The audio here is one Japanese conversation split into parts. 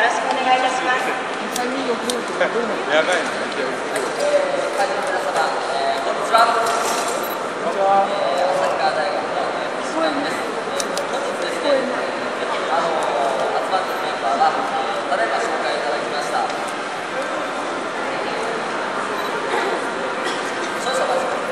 ろしくお願いいたします。 やばいね。 会場の皆様、こんにちは。 こんにちは。 旭川大学の岸上です。本日ですね、集まっているメンバーは、ただいま紹介いただきました。少々お待ちください。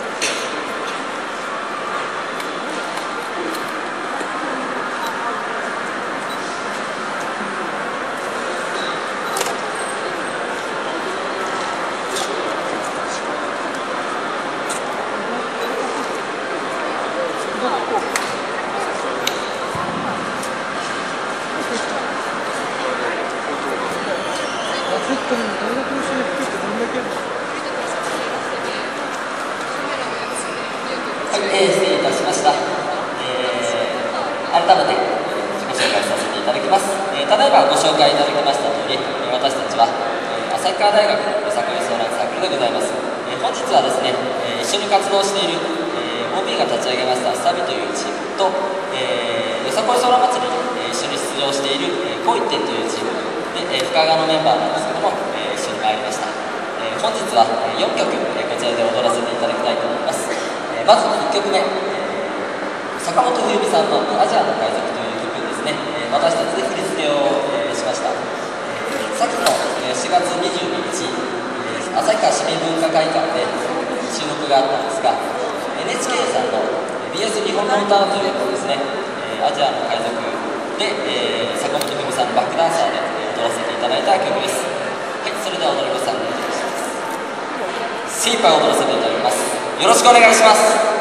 失礼いたしました。改めて自己紹介させていただきます。ただいまご紹介いただきました通り、私たちは旭川大学のよさこい相談サークルでございます。本日はですね、一緒に活動している OB が立ち上げましたサビというチームと、よさこい空祭りに一緒に出場しているこう一点というチームで、深川のメンバーなんですけども、一緒に参りました。本日は4曲こちらで踊らせていただきたいと思います。まず1曲目、坂本冬美さんの「アジアの海賊」という曲ですね、私たちで振り付けをしました。さっきの4月22日、旭川市民文化会館で注目があったんですが、 NHK さんの BS 日本の歌というのですね、アジアの海賊で、坂本冬美さんのバックダンサーで踊らせていただいた曲です。はい、それでは踊り子さんお願いします。精一杯踊らせていただきます。よろしくお願いします。